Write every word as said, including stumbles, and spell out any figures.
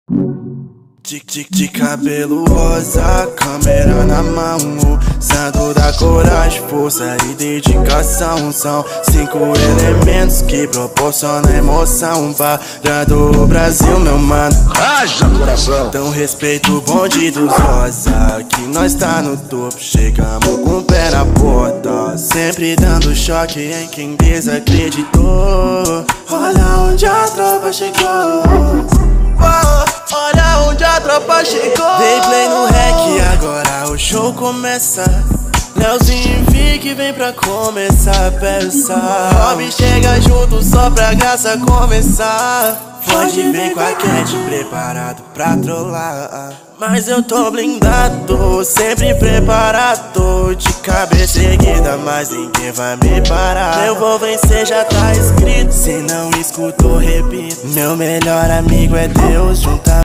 De, de, de cabelo rosa, câmera na mão, usando da coragem, força e dedicação. São cinco elementos que proporcionam emoção parando o Brasil, meu mano. Haja coração! Então respeito o bonde dos rosa, que nós tá no topo, chegamos com o pé na porta, sempre dando choque em quem desacreditou. Olha onde a tropa chegou, oh, olha onde a tropa chegou. Dei play no rec, agora o show começa. Leozinho e Vic vem pra começar a peça. Rob chega junto só pra graça começar. Foge vem com a Cat preparado pra trollar. Mas eu tô blindado, sempre preparado, de cabeça erguida, mas ninguém vai me parar. Eu vou vencer, já tá escrito, se não escutou, repito. Meu melhor amigo é Deus, junta